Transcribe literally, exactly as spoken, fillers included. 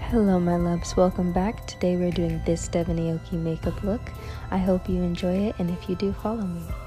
Hello my loves, welcome back. Today we're doing this Devon Aoki makeup look. I hope you enjoy it, and if you do, follow me.